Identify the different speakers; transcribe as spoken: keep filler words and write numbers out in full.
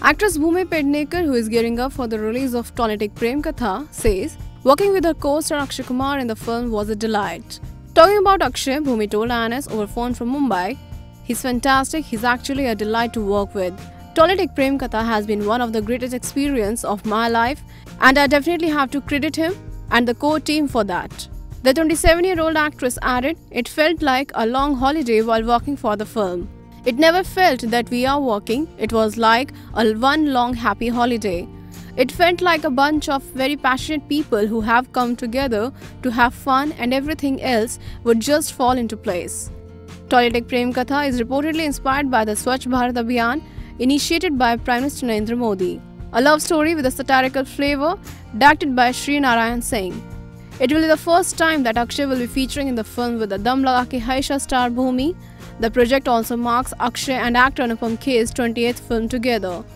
Speaker 1: Actress Bhumi Pednekar, who is gearing up for the release of Tonic Prem Katha, says working with her co-star Akshay Kumar in the film was a delight. Talking about Akshay, Bhumi told I N S over phone from Mumbai, "He's fantastic, he's actually a delight to work with. Tonic Prem Katha has been one of the greatest experiences of my life and I definitely have to credit him and the core team for that." The twenty-seven-year-old actress added, "It felt like a long holiday while working for the film. It never felt that we are working, it was like a one long happy holiday. It felt like a bunch of very passionate people who have come together to have fun and everything else would just fall into place." Tonic Prem Katha is reportedly inspired by the Swachh Bharat Abhiyan initiated by Prime Minister Narendra Modi, a love story with a satirical flavor directed by Sri Narayan Singh. It will be the first time that Akshay will be featuring in the film with the Dum Laga Ke Haisha star Bhumi. The project also marks Akshay and actor Anupam Kher's twentieth film together.